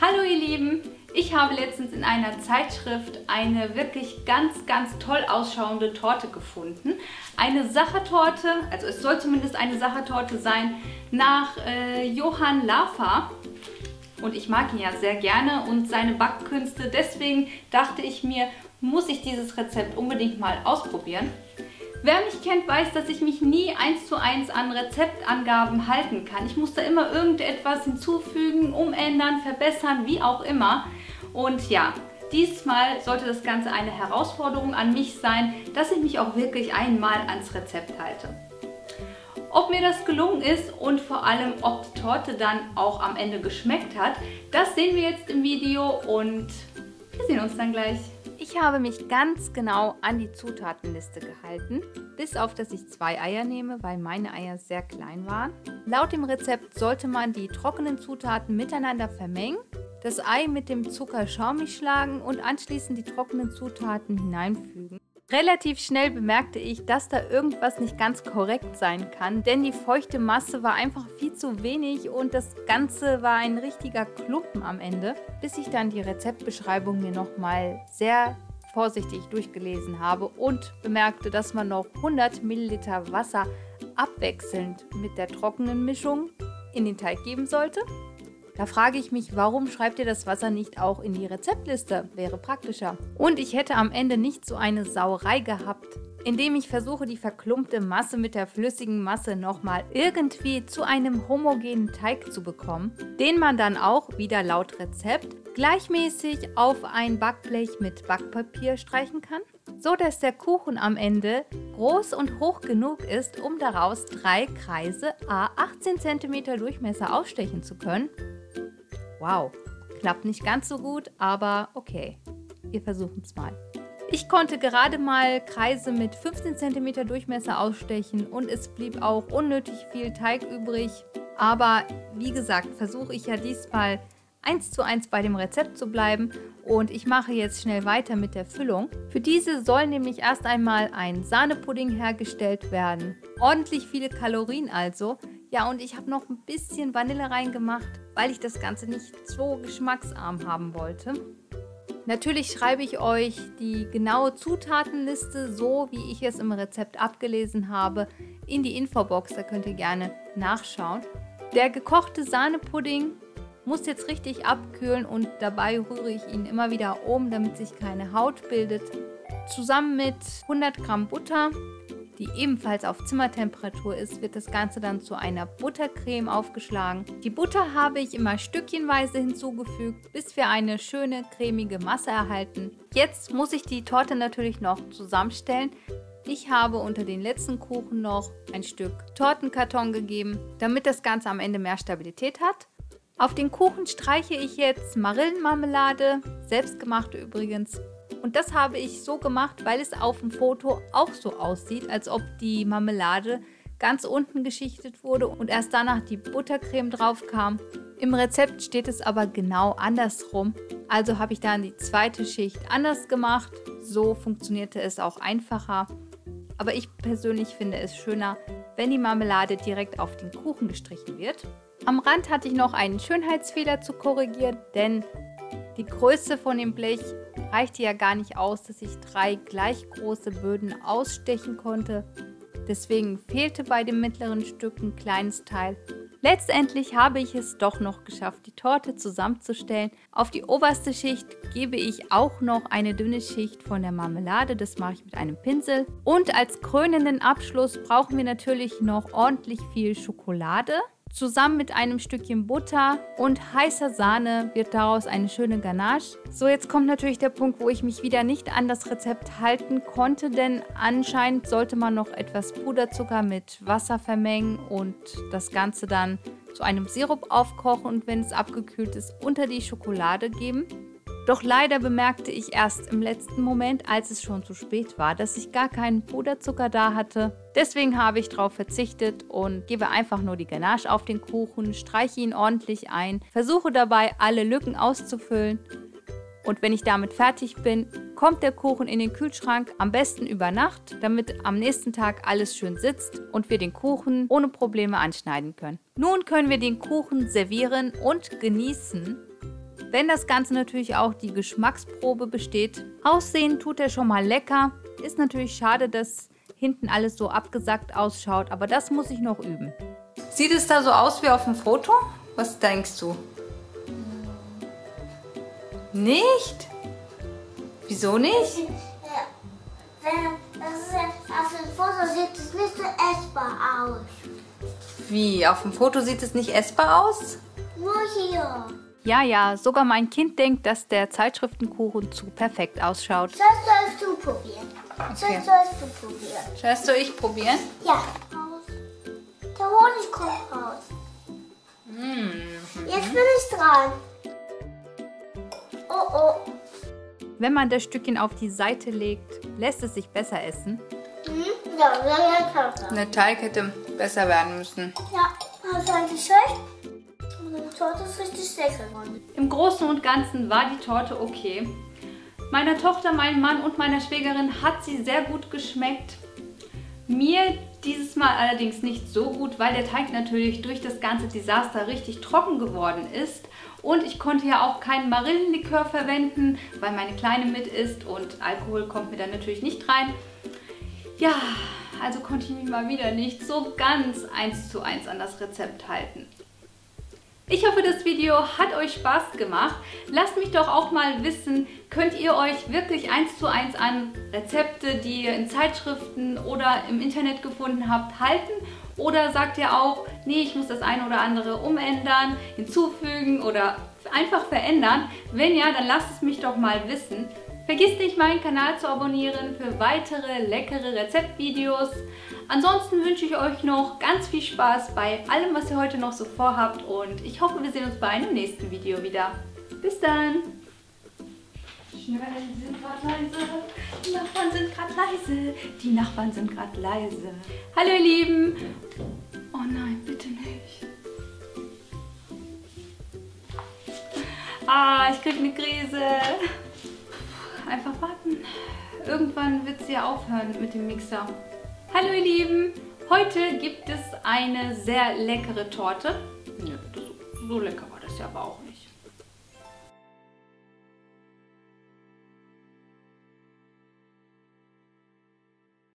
Hallo ihr Lieben, ich habe letztens in einer Zeitschrift eine wirklich ganz toll ausschauende Torte gefunden. Eine Sachertorte, also es soll zumindest eine Sachertorte sein, nach Johann Lafer. Und ich mag ihn ja sehr gerne und seine Backkünste, deswegen dachte ich mir, muss ich dieses Rezept unbedingt mal ausprobieren. Wer mich kennt, weiß, dass ich mich nie 1:1 an Rezeptangaben halten kann. Ich muss da immer irgendetwas hinzufügen, umändern, verbessern, wie auch immer. Und ja, diesmal sollte das Ganze eine Herausforderung an mich sein, dass ich mich auch wirklich einmal ans Rezept halte. Ob mir das gelungen ist und vor allem, ob die Torte dann auch am Ende geschmeckt hat, das sehen wir jetzt im Video und wir sehen uns dann gleich. Ich habe mich ganz genau an die Zutatenliste gehalten, bis auf, dass ich 2 Eier nehme, weil meine Eier sehr klein waren. Laut dem Rezept sollte man die trockenen Zutaten miteinander vermengen, das Ei mit dem Zucker schaumig schlagen und anschließend die trockenen Zutaten hineinfügen. Relativ schnell bemerkte ich, dass da irgendwas nicht ganz korrekt sein kann, denn die feuchte Masse war einfach viel zu wenig und das Ganze war ein richtiger Klumpen am Ende, bis ich dann die Rezeptbeschreibung mir nochmal sehr vorsichtig durchgelesen habe und bemerkte, dass man noch 100 Milliliter Wasser abwechselnd mit der trockenen Mischung in den Teig geben sollte. Da frage ich mich, warum schreibt ihr das Wasser nicht auch in die Rezeptliste? Wäre praktischer. Und ich hätte am Ende nicht so eine Sauerei gehabt, indem ich versuche, die verklumpte Masse mit der flüssigen Masse nochmal irgendwie zu einem homogenen Teig zu bekommen, den man dann auch, wieder laut Rezept, gleichmäßig auf ein Backblech mit Backpapier streichen kann, so dass der Kuchen am Ende groß und hoch genug ist, um daraus 3 Kreise à 18 cm Durchmesser ausstechen zu können. Wow, klappt nicht ganz so gut, aber okay, wir versuchen es mal. Ich konnte gerade mal Kreise mit 15 cm Durchmesser ausstechen und es blieb auch unnötig viel Teig übrig. Aber wie gesagt, versuche ich ja diesmal 1:1 bei dem Rezept zu bleiben und ich mache jetzt schnell weiter mit der Füllung. Für diese soll nämlich erst einmal ein Sahnepudding hergestellt werden. Ordentlich viele Kalorien also. Ja, und ich habe noch ein bisschen Vanille reingemacht, weil ich das Ganze nicht so geschmacksarm haben wollte. Natürlich schreibe ich euch die genaue Zutatenliste, so wie ich es im Rezept abgelesen habe, in die Infobox, da könnt ihr gerne nachschauen. Der gekochte Sahnepudding muss jetzt richtig abkühlen und dabei rühre ich ihn immer wieder um, damit sich keine Haut bildet. Zusammen mit 100 Gramm Butter, die ebenfalls auf Zimmertemperatur ist, wird das Ganze dann zu einer Buttercreme aufgeschlagen. Die Butter habe ich immer stückchenweise hinzugefügt, bis wir eine schöne cremige Masse erhalten. Jetzt muss ich die Torte natürlich noch zusammenstellen. Ich habe unter den letzten Kuchen noch ein Stück Tortenkarton gegeben, damit das Ganze am Ende mehr Stabilität hat. Auf den Kuchen streiche ich jetzt Marillenmarmelade, selbstgemachte übrigens. Und das habe ich so gemacht, weil es auf dem Foto auch so aussieht, als ob die Marmelade ganz unten geschichtet wurde und erst danach die Buttercreme drauf kam. Im Rezept steht es aber genau andersrum. Also habe ich dann die zweite Schicht anders gemacht. So funktionierte es auch einfacher. Aber ich persönlich finde es schöner, wenn die Marmelade direkt auf den Kuchen gestrichen wird. Am Rand hatte ich noch einen Schönheitsfehler zu korrigieren, denn die Größe von dem Blech reichte ja gar nicht aus, dass ich 3 gleich große Böden ausstechen konnte. Deswegen fehlte bei dem mittleren Stück ein kleines Teil. Letztendlich habe ich es doch noch geschafft, die Torte zusammenzustellen. Auf die oberste Schicht gebe ich auch noch eine dünne Schicht von der Marmelade. Das mache ich mit einem Pinsel. Und als krönenden Abschluss brauchen wir natürlich noch ordentlich viel Schokolade. Zusammen mit einem Stückchen Butter und heißer Sahne wird daraus eine schöne Ganache. So, jetzt kommt natürlich der Punkt, wo ich mich wieder nicht an das Rezept halten konnte, denn anscheinend sollte man noch etwas Puderzucker mit Wasser vermengen und das Ganze dann zu einem Sirup aufkochen und wenn es abgekühlt ist, unter die Schokolade geben. Doch leider bemerkte ich erst im letzten Moment, als es schon zu spät war, dass ich gar keinen Puderzucker da hatte. Deswegen habe ich darauf verzichtet und gebe einfach nur die Ganache auf den Kuchen, streiche ihn ordentlich ein, versuche dabei alle Lücken auszufüllen. Und wenn ich damit fertig bin, kommt der Kuchen in den Kühlschrank, am besten über Nacht, damit am nächsten Tag alles schön sitzt und wir den Kuchen ohne Probleme anschneiden können. Nun können wir den Kuchen servieren und genießen. wenn das Ganze natürlich auch die Geschmacksprobe besteht. Aussehen tut er schon mal lecker. Ist natürlich schade, dass hinten alles so abgesackt ausschaut, aber das muss ich noch üben. Sieht es da so aus wie auf dem Foto? Was denkst du? Nicht? Wieso nicht? Auf dem Foto sieht es nicht so essbar aus. Wie? Auf dem Foto sieht es nicht essbar aus? Nur hier. Ja, sogar mein Kind denkt, dass der Zeitschriftenkuchen zu perfekt ausschaut. Das sollst du probieren. Okay. Das sollst du probieren. Sollst du ich probieren? Ja. Der Honig kommt raus. Jetzt bin ich dran. Oh. Wenn man das Stückchen auf die Seite legt, lässt es sich besser essen. Ja, sehr lecker. Der Teig hätte besser werden müssen. Ja, hast du eigentlich recht? Die Torte ist richtig lecker geworden. Im Großen und Ganzen war die Torte okay. Meiner Tochter, meinem Mann und meiner Schwägerin hat sie sehr gut geschmeckt. Mir dieses Mal allerdings nicht so gut, weil der Teig natürlich durch das ganze Desaster richtig trocken geworden ist. Und ich konnte ja auch keinen Marillenlikör verwenden, weil meine Kleine mit ist und Alkohol kommt mir dann natürlich nicht rein. Ja, also konnte ich mich mal wieder nicht so ganz 1:1 an das Rezept halten. Ich hoffe, das Video hat euch Spaß gemacht. Lasst mich doch auch mal wissen, könnt ihr euch wirklich 1:1 an Rezepte, die ihr in Zeitschriften oder im Internet gefunden habt, halten? Oder sagt ihr auch, nee, ich muss das eine oder andere umändern, hinzufügen oder einfach verändern? Wenn ja, dann lasst es mich doch mal wissen. Vergisst nicht, meinen Kanal zu abonnieren für weitere leckere Rezeptvideos. Ansonsten wünsche ich euch noch ganz viel Spaß bei allem, was ihr heute noch so vorhabt und ich hoffe, wir sehen uns bei einem nächsten Video wieder. Bis dann! Schnell, die sind gerade leise. Die Nachbarn sind gerade leise. Die Nachbarn sind gerade leise. Hallo ihr Lieben! Oh nein, bitte nicht. Ich krieg eine Krise. Einfach warten. Irgendwann wird sie ja aufhören mit dem Mixer. Hallo ihr Lieben! Heute gibt es eine sehr leckere Torte. Ja, so lecker war das ja aber auch nicht.